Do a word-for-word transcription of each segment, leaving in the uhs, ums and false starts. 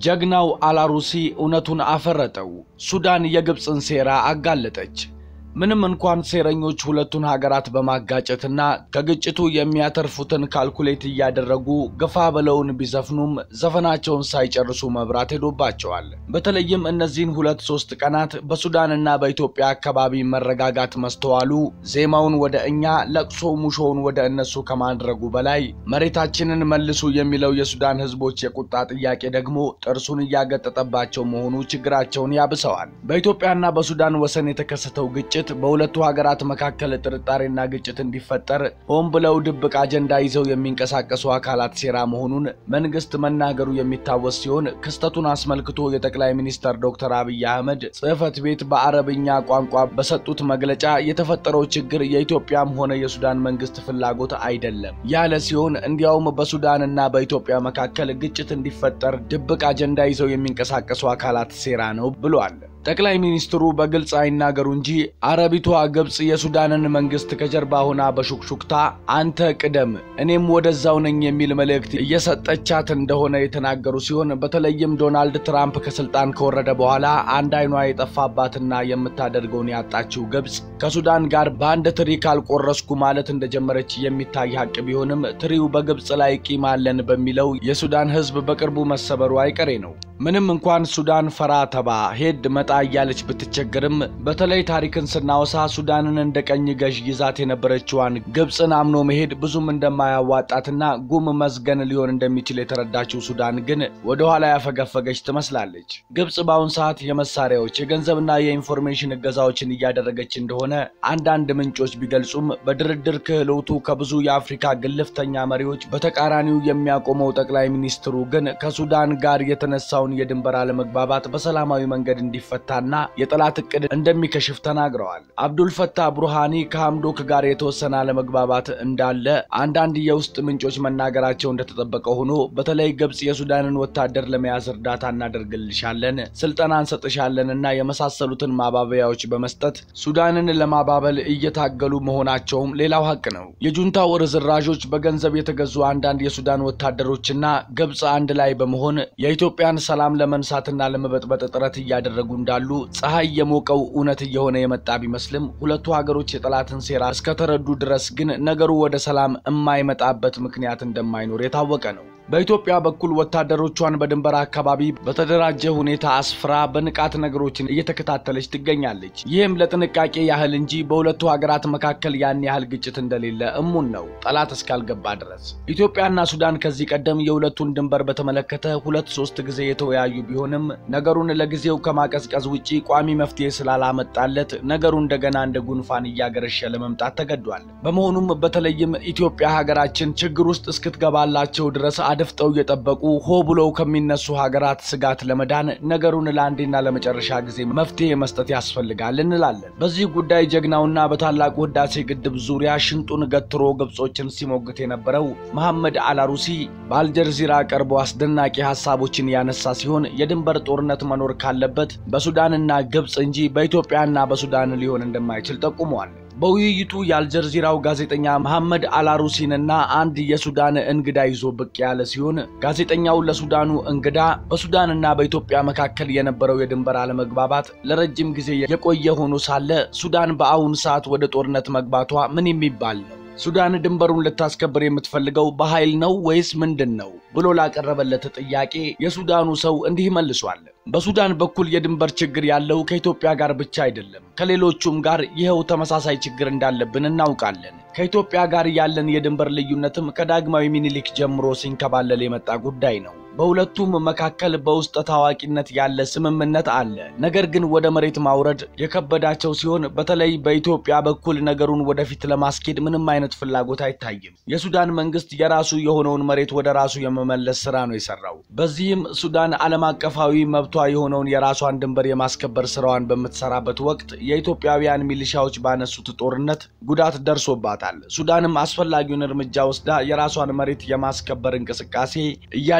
ጀግናው አላሩሲ እውነቱን አፈረጠው ሱዳን የግብጽን ሴራ አጋለጠች ምንም እንኳን ሴረኞች ሁለቱን ሀገራት በማጋጨትና ከግጭቱ የሚያተርፉትን ካልኩሌት ያደረጉ ገፋ በለውን ቢዘፍኑም ዘፈናቸውን ሳይጨርሱ መብራት ሄዶባቸዋል በተለይም እነዚህን ሁለት ሶስት ቀናት በሱዳንና በኢትዮጵያ አካባቢ መረጋጋት መስተዋሉ ዜማውን ወደ እኛ ለቅሶ ሙሾውን ወደ እነሱ ከማድረጉ በላይ መሬታችንን መልሱ የሚለው የሱዳን ህዝቦች የቁጣ ጥያቄ ደግሞ ጥርሱን ያገጠጠባቸው መሆኑ ችግራቸውን ያብሰዋል በኢትዮጵያና በሱዳን ወሰን የተከሰተው ግጭት በሁለቱ ሀገራት መካከል ጥርጣሬና ግጭት እንዲፈጠር ሆን ብለው ድብቅ አጀንዳ ይዘው የሚንቀሳቀሱ አካላት ሴራ መሆኑን መንግስት መናገሩ የሚታወስ ሲሆን ክስተቱን አስመልክቶ የጠቅላይ ሚኒስትር ዶክተር አብይ አህመድ ጽህፈት ቤት በአረብኛ ቋንቋ በሰጡት መግለጫ የተፈጠረው ችግር የኢትዮጵያም ሆነ የሱዳን መንግስት ፍላጎት አይደለም ያለ ሲሆን እንዲያውም በሱዳንና በኢትዮጵያ መካከል ግጭት እንዲፈጠር ድብቅ አጀንዳ ይዘው የሚንቀሳቀሱ አካላት ሴራ ነው ብለዋል ጠቅላይ ሚኒስትሩ በግልጽ አይናገሩ እንጂ አረቢቷ ግብጽ የሱዳንን መንግስት ከጀርባ ሆና በሹክሹክታ አንተ ቅደም እኔም ወደዛው ነኝ የሚል መልእክት እየሰጠቻት እንደሆነ የተናገሩ ሲሆን በተለይም ዶናልድ ትራምፕ ከስልጣን ከወረደ በኋላ አንድ አይኗ የጠፋባትና የምታደርገውን ያጣችው ግብጽ ከሱዳን ጋር ባንድ ትሪ ካልቆረስኩ ማለት እንደጀመረች የሚታይ ሀቅ ቢሆንም ትሪው በግብጽ ላይ ቂም አለን በሚለው የሱዳን ህዝብ በቅርቡ መሰበሩ አይቀሬ ነው ምንም እንኳን ሱዳን ፈራ ተባ ሄድ መጣ ያለች ብትቸገርም በተለይ ታሪክን ስናወሳ ሱዳንን እንደቀኝ ገዥ ይዛት የነበረችዋን ግብጽን አምኖ መሄድ ብዙም እንደማያዋጣትና ጉም መዝገን ሊሆን እንደሚችል የተረዳችው ሱዳን ግን ወደ ኋላ ያፈገፈገች ትመስላለች ግብጽ ባውን ሰዓት የመሳሪያዎች የገንዘብና የኢንፎርሜሽን እገዛዎችን እያደረገች እንደሆነ አንዳንድ ምንጮች ቢገልጹም በድርድር ክህሎቱ ከብዙ የአፍሪካ ግልፍተኛ መሪዎች በተቃራኒው የሚያቆመው ጠቅላይ ሚኒስትሩ ግን ከሱዳን ጋር የተነሳው የድንበር አለመግባባት በሰላማዊ መንገድ እንዲፈታና የጠላት እቅድ እንደሚከሽፍ ተናግረዋል አብዱል ፈታህ ብሩሃኒ ከሐምዶክ ጋር የተወሰነ አለመግባባት እንዳለ አንዳንድ የውስጥ ምንጮች መናገራቸው እንደተጠበቀው ሆኖ በተለይ ግብጽ የሱዳንን ወታደር ለመያዝ እርዳታ እናደርግልሻለን ስልጣን አንሰጥሻለንና የመሳሰሉትን ማባበያዎች በመስጠት ሱዳንን ለማባበል እየታገሉ መሆናቸውም ሌላው ሀቅ ነው የጁንታው ርዝራዦች በገንዘብ የተገዙ አንዳንድ የሱዳን ወታደሮችና ግብጽ አንድ ላይ በመሆን የኢትዮጵያን ሰላም ለመንሳትና ለመበጥበጥ ጥረት ያደረጉ እንዳሉ ፀሐይ የሞቀው ኡነት የሆነ የመጣ ቢመስልም ሁለቱ ሀገሮች የጠላትን ሴራ እስከተረዱ ድረስ ግን ነገሩ ወደ ሰላም የማይመጣበት ምክንያት እንደማይኖር የታወቀ ነው በኢትዮጵያ በኩል ወታደሮቿን በድንበር አካባቢ በተደራጀ ሁኔታ አስፍራ በንቃት ነገሮችን እየተከታተለች ትገኛለች ይህም ለጥንቃቄ ያህል እንጂ በሁለቱ ሀገራት መካከል ያን ያህል ግጭት እንደሌለ እሙን ነው ጠላት እስካልገባ ድረስ ኢትዮጵያና ሱዳን ከዚህ ቀደም የሁለቱን ድንበር በተመለከተ ሁለት ሶስት ጊዜ የተወያዩ ቢሆንም ነገሩን ለጊዜው ከማቀዝቀዝ ውጪ ቋሚ መፍትሄ ስላላመጣለት ነገሩ እንደገና እንደ ጉንፋን እያገረሸ ለመምጣት ተገዷል በመሆኑም በተለይም ኢትዮጵያ ሀገራችን ችግር ውስጥ እስክትገባላቸው ድረስ አድፍጠው የጠበቁ ሆ ብለው ከሚነሱ ሀገራት ስጋት ለመዳን ነገሩን ለአንዴና ለመጨረሻ ጊዜ መፍትሄ መስጠት ያስፈልጋል እንላለን በዚህ ጉዳይ ጀግናውና በታላቁ ህዳሴ ግድብ ዙሪያ ሽንጡን ገትሮ ግብጾችን ሲሞግት የነበረው መሐመድ አላሩሲ በአልጀዚራ ቀርቦ አስደናቂ ሐሳቦችን ያነሳ ሲሆን የድንበር ጦርነት መኖር ካለበት በሱዳንና ግብጽ እንጂ በኢትዮጵያና በሱዳን ሊሆን እንደማይችል ጠቁመዋል በውይይቱ የአልጀዚራው ጋዜጠኛ መሐመድ አላሩሲንና አንድ የሱዳን እንግዳ ይዞ ብቅ ያለ ሲሆን ጋዜጠኛው ለሱዳኑ እንግዳ በሱዳንና በኢትዮጵያ መካከል የነበረው የድንበር አለመግባባት ለረጅም ጊዜ የቆየ ሆኖ ሳለ ሱዳን በአሁን ሰዓት ወደ ጦርነት መግባቷ ምን የሚባል ነው ሱዳን ድንበሩን ልታስከብር የምትፈልገው በኃይል ነው ወይስ ምንድነው ብሎ ላቀረበለት ጥያቄ የሱዳኑ ሰው እንዲህ መልሷል በሱዳን በኩል የድንበር ችግር ያለው ከኢትዮጵያ ጋር ብቻ አይደለም ከሌሎቹም ጋር ይሄው ተመሳሳይ ችግር እንዳለብን እናውቃለን ከኢትዮጵያ ጋር ያለን የድንበር ልዩነትም ከዳግማዊ ሚኒሊክ ጀምሮ ሲንከባለል የመጣ ጉዳይ ነው በሁለቱም መካከል በውስጥ ታዋቂነት ያለ ስምምነት አለ ነገር ግን ወደ መሬት ማውረድ የከበዳቸው ሲሆን በተለይ በኢትዮጵያ በኩል ነገሩን ወደፊት ለማስኬድ ምንም አይነት ፍላጎት አይታይም የሱዳን መንግስት የራሱ የሆነውን መሬት ወደ ራሱ የመመለስ ስራ ነው የሰራው በዚህም ሱዳን ዓለም አቀፋዊ መብቷ የሆነውን የራሷን ድንበር የማስከበር ስራዋን በመትሰራበት ወቅት የኢትዮጵያውያን ሚሊሻዎች ባነሱት ጦርነት ጉዳት ደርሶባታል ሱዳንም አስፈላጊውን እርምጃ ወስዳ የራሷን መሬት የማስከበር እንቅስቃሴ እያደረገች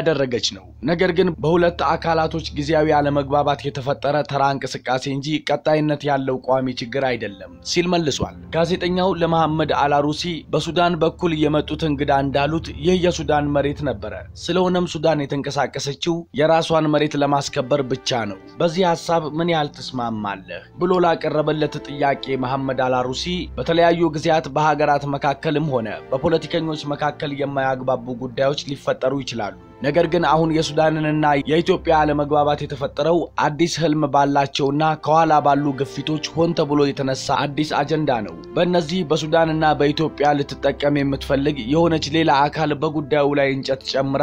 እያለች ነው። ነገር ግን በሁለት አካላቶች ጊዜያዊ አለመግባባት የተፈጠረ ተራ እንቅስቃሴ እንጂ ቀጣይነት ያለው ቋሚ ችግር አይደለም ሲል መልሷል። ጋዜጠኛው ለመሐመድ አላሩሲ በሱዳን በኩል የመጡት እንግዳ እንዳሉት ይህ የሱዳን መሬት ነበረ፣ ስለሆነም ሱዳን የተንቀሳቀሰችው የራሷን መሬት ለማስከበር ብቻ ነው። በዚህ ሐሳብ ምን ያህል ተስማማለህ ብሎ ላቀረበለት ጥያቄ መሐመድ አላሩሲ በተለያዩ ጊዜያት በሀገራት መካከልም ሆነ በፖለቲከኞች መካከል የማያግባቡ ጉዳዮች ሊፈጠሩ ይችላሉ። ነገር ግን አሁን የሱዳንንና የኢትዮጵያ አለመግባባት የተፈጠረው አዲስ ህልም ባላቸውና ከኋላ ባሉ ግፊቶች ሆን ተብሎ የተነሳ አዲስ አጀንዳ ነው። በእነዚህ በሱዳንና በኢትዮጵያ ልትጠቀም የምትፈልግ የሆነች ሌላ አካል በጉዳዩ ላይ እንጨት ጨምራ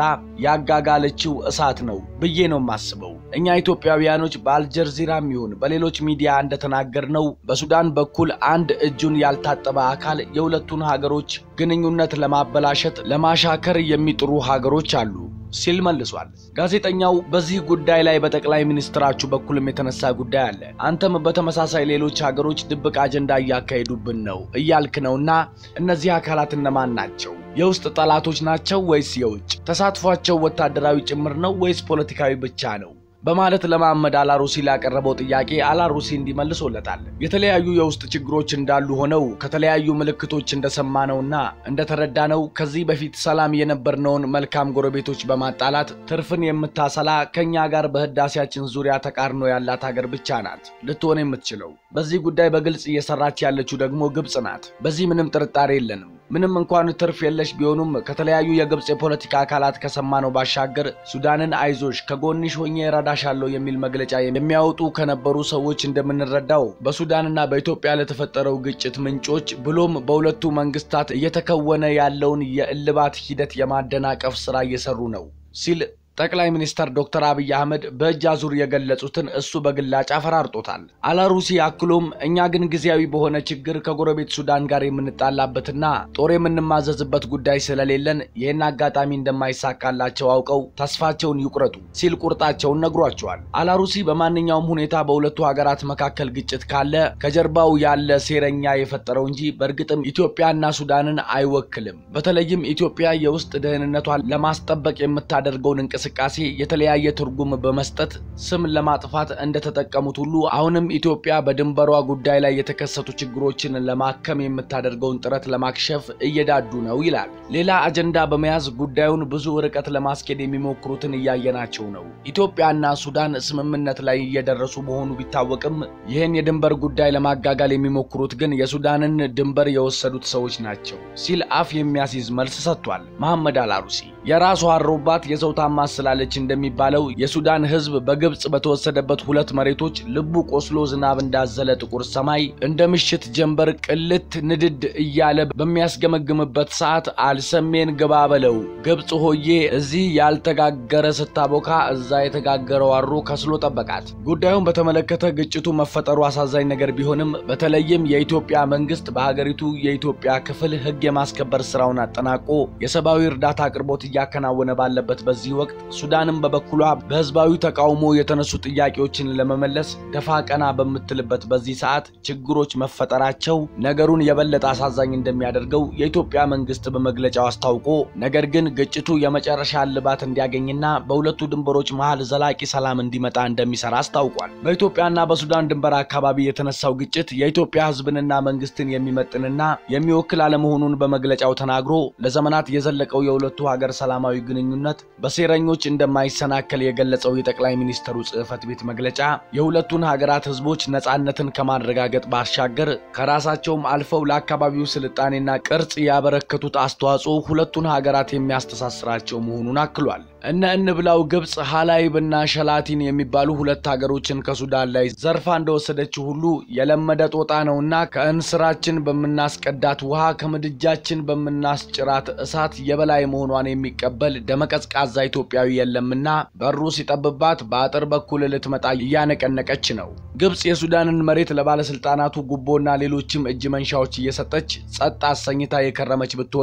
ያጋጋለችው እሳት ነው ብዬ ነው ማስበው። እኛ ኢትዮጵያውያኖች በአልጀዚራም ይሁን በሌሎች ሚዲያ እንደተናገርነው በሱዳን በኩል አንድ እጁን ያልታጠበ አካል የሁለቱን ሀገሮች ግንኙነት ለማበላሸት ለማሻከር የሚጥሩ ሀገሮች አሉ ሲል መልሷል። ጋዜጠኛው በዚህ ጉዳይ ላይ በጠቅላይ ሚኒስትራችሁ በኩልም የተነሳ ጉዳይ አለ፣ አንተም በተመሳሳይ ሌሎች ሀገሮች ድብቅ አጀንዳ እያካሄዱብን ነው እያልክ ነውና እነዚህ አካላት እነማን ናቸው? የውስጥ ጠላቶች ናቸው ወይስ የውጭ? ተሳትፏቸው ወታደራዊ ጭምር ነው ወይስ ፖለቲካዊ ብቻ ነው? በማለት ለመሐመድ አላሩሲ ላቀረበው ጥያቄ አላሩሲ እንዲመልሶለታል። የተለያዩ የውስጥ ችግሮች እንዳሉ ሆነው ከተለያዩ ምልክቶች እንደሰማነውና እንደተረዳነው ከዚህ በፊት ሰላም የነበርነውን መልካም ጎረቤቶች በማጣላት ትርፍን የምታሰላ ከኛ ጋር በህዳሴያችን ዙሪያ ተቃርኖ ያላት ሀገር ብቻ ናት ልትሆን የምትችለው። በዚህ ጉዳይ በግልጽ እየሰራች ያለችው ደግሞ ግብጽ ናት። በዚህ ምንም ጥርጣሬ የለንም። ምንም እንኳን ትርፍ የለሽ ቢሆኑም ከተለያዩ የግብጽ የፖለቲካ አካላት ከሰማነው ባሻገር ሱዳንን አይዞሽ ከጎንሽ ሆኜ እረዳሻለሁ የሚል መግለጫ የሚያወጡ ከነበሩ ሰዎች እንደምንረዳው በሱዳንና በኢትዮጵያ ለተፈጠረው ግጭት ምንጮች ብሎም በሁለቱ መንግስታት እየተከወነ ያለውን የእልባት ሂደት የማደናቀፍ ስራ እየሰሩ ነው ሲል ጠቅላይ ሚኒስትር ዶክተር አብይ አህመድ በእጅ አዙር የገለጹትን እሱ በግላጭ አፈራርጦታል። አላሩሲ አክሎም እኛ ግን ጊዜያዊ በሆነ ችግር ከጎረቤት ሱዳን ጋር የምንጣላበትና ጦር የምንማዘዝበት ጉዳይ ስለሌለን ይህን አጋጣሚ እንደማይሳካላቸው አውቀው ተስፋቸውን ይቁረጡ ሲል ቁርጣቸውን ነግሯቸዋል። አላሩሲ በማንኛውም ሁኔታ በሁለቱ ሀገራት መካከል ግጭት ካለ ከጀርባው ያለ ሴረኛ የፈጠረው እንጂ በእርግጥም ኢትዮጵያና ሱዳንን አይወክልም። በተለይም ኢትዮጵያ የውስጥ ደህንነቷን ለማስጠበቅ የምታደርገውን እንቅስቃሴ የተለያየ ትርጉም በመስጠት ስም ለማጥፋት እንደተጠቀሙት ሁሉ አሁንም ኢትዮጵያ በድንበሯ ጉዳይ ላይ የተከሰቱ ችግሮችን ለማከም የምታደርገውን ጥረት ለማክሸፍ እየዳዱ ነው ይላል። ሌላ አጀንዳ በመያዝ ጉዳዩን ብዙ ርቀት ለማስኬድ የሚሞክሩትን እያየናቸው ነው። ኢትዮጵያና ሱዳን ስምምነት ላይ እየደረሱ መሆኑ ቢታወቅም ይህን የድንበር ጉዳይ ለማጋጋል የሚሞክሩት ግን የሱዳንን ድንበር የወሰዱት ሰዎች ናቸው ሲል አፍ የሚያስይዝ መልስ ሰጥቷል። መሐመድ አላሩሲ የራሷ አሮባት የሰውታ ማስላለች እንደሚባለው የሱዳን ህዝብ በግብጽ በተወሰደበት ሁለት መሬቶች ልቡ ቆስሎ ዝናብ እንዳዘለ ጥቁር ሰማይ እንደ ምሽት ጀንበር ቅልት ንድድ እያለ በሚያስገመግምበት ሰዓት አልሰሜን ግባ በለው ግብጽ ሆዬ እዚህ ያልተጋገረ ስታቦካ እዛ የተጋገረው አሮ ከስሎ ጠበቃት። ጉዳዩን በተመለከተ ግጭቱ መፈጠሩ አሳዛኝ ነገር ቢሆንም በተለይም የኢትዮጵያ መንግስት በሀገሪቱ የኢትዮጵያ ክፍል ህግ የማስከበር ስራውን አጠናቆ የሰብአዊ እርዳታ አቅርቦት እያከናወነ ባለበት በዚህ ወቅት ሱዳንም በበኩሏ በህዝባዊ ተቃውሞ የተነሱ ጥያቄዎችን ለመመለስ ደፋ ቀና በመትልበት በዚህ ሰዓት ችግሮች መፈጠራቸው ነገሩን የበለጠ አሳዛኝ እንደሚያደርገው የኢትዮጵያ መንግስት በመግለጫው አስታውቆ ነገር ግን ግጭቱ የመጨረሻ ልባት እንዲያገኝና በሁለቱ ድንበሮች መሃል ዘላቂ ሰላም እንዲመጣ እንደሚሰራ አስታውቋል። በኢትዮጵያና በሱዳን ድንበር አካባቢ የተነሳው ግጭት የኢትዮጵያ ህዝብንና መንግስትን የሚመጥንና የሚወክል አለመሆኑን በመግለጫው ተናግሮ ለዘመናት የዘለቀው የሁለቱ ሀገር ሰላማዊ ግንኙነት በሴረኞች እንደማይሰናከል የገለጸው የጠቅላይ ሚኒስትሩ ጽህፈት ቤት መግለጫ የሁለቱን ሀገራት ህዝቦች ነጻነትን ከማረጋገጥ ባሻገር ከራሳቸውም አልፈው ለአካባቢው ስልጣኔና ቅርጽ ያበረከቱት አስተዋጽኦ ሁለቱን ሀገራት የሚያስተሳስራቸው መሆኑን አክሏል። እነ እንብላው ግብጽ ሐላይብና ሸላቲን የሚባሉ ሁለት ሀገሮችን ከሱዳን ላይ ዘርፋ እንደወሰደችው ሁሉ የለመደ ጦጣ ነውና ከእንስራችን በመናስቀዳት ውሃ ከምድጃችን በመናስጭራት እሳት የበላይ መሆኗን የሚቀበል ደመቀዝቃዛ ኢትዮጵያዊ የለምና በሩ ሲጠብባት በአጥር በኩል ልትመጣ እያነቀነቀች ነው። ግብጽ የሱዳንን መሬት ለባለስልጣናቱ ጉቦና ሌሎችም እጅ መንሻዎች እየሰጠች ጸጥ አሰኝታ የከረመች ብትሆንም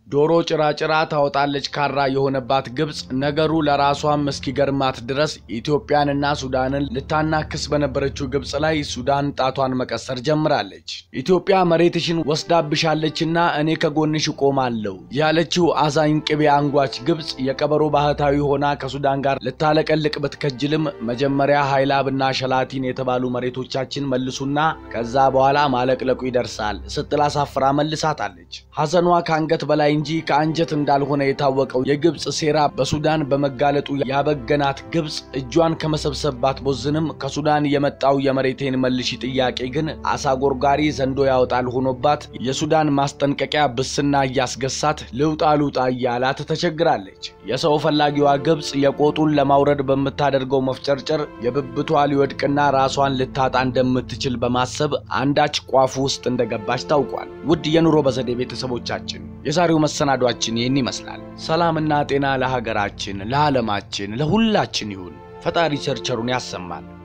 ዶሮ ጭራጭራ ታወጣለች ካራ የሆነባት ግብጽ ነገሩ ለራሷም እስኪገርማት ድረስ ኢትዮጵያንና ሱዳንን ልታናክስ በነበረችው ግብጽ ላይ ሱዳን ጣቷን መቀሰር ጀምራለች። ኢትዮጵያ መሬትሽን ወስዳብሻለችና እኔ ከጎንሽ ቆማለሁ ያለችው አዛኝ ቅቤ አንጓች ግብጽ የቀበሮ ባህታዊ ሆና ከሱዳን ጋር ልታለቀልቅ በትከጅልም መጀመሪያ ሃይላብና ሸላቲን የተባሉ መሬቶቻችን መልሱና ከዛ በኋላ ማለቅለቁ ይደርሳል ስትል አሳፍራ መልሳታለች። ሐዘኗ ካንገት በላይ እንጂ ከአንጀት እንዳልሆነ የታወቀው የግብጽ ሴራ በሱዳን በመጋለጡ ያበገናት ግብጽ እጇን ከመሰብሰብባት ቦዝንም ከሱዳን የመጣው የመሬቴን መልሺ ጥያቄ ግን አሳጎርጋሪ ዘንዶ ያወጣል ሆኖባት የሱዳን ማስጠንቀቂያ ብስና ያስገሳት ልውጣ ልውጣ ያላት ተቸግራለች። የሰው ፈላጊዋ ግብጽ የቆጡን ለማውረድ በመታደርገው መፍጨርጨር የብብቷ ሊወድቅና ራሷን ልታጣ እንደምትችል በማሰብ አንዳች ቋፉ ውስጥ እንደገባች ታውቋል። ውድ የኑሮ በዘዴ ቤተሰቦቻችን የዛሬው መሰናዷችን ይህን ይመስላል። ሰላምና ጤና ለሀገራችን ለዓለማችን ለሁላችን ይሁን። ፈጣሪ ቸርቸሩን ያሰማል።